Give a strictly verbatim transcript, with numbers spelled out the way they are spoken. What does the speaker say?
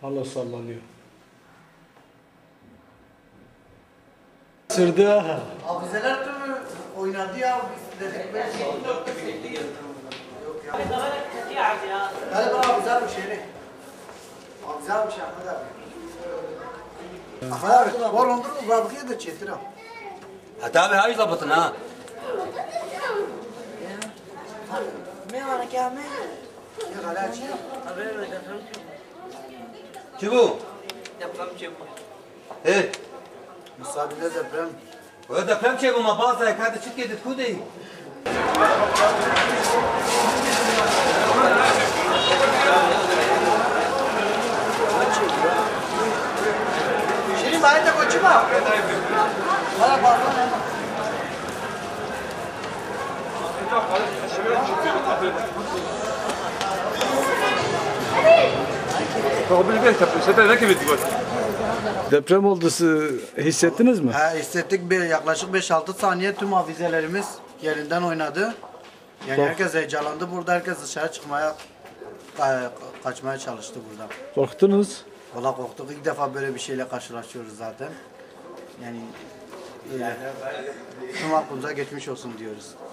Hala sallanıyor. Sırdı ha. Abizeler tüm oynadı ya biz dedik ben. Yok ya. Galiba abizer bir şey. Abizer bir şey Ahmet abi. Ahmet abi var ondan uzaklığı da çetir ha. Hatta abi hayır zabatın ha. Ne var ki Ahmet? Ya hala açıyor. Kim bu? Deprem çevir. He. Müsaadele deprem. O deprem şey bu ma bazı yakada çık gidip kudey. Şimdi bari de koçuma. Bana bakma. Deprem oldu, hissettiniz mi? He hissettik bir yaklaşık beş altı saniye tüm avizelerimiz yerinden oynadı. Yani Kork- herkes heyecanlandı burada, herkes dışarı çıkmaya ka- kaçmaya çalıştı buradan. Korktunuz. Valla korktuk, ilk defa böyle bir şeyle karşılaşıyoruz zaten. Yani öyle. Tüm aklımıza geçmiş olsun diyoruz.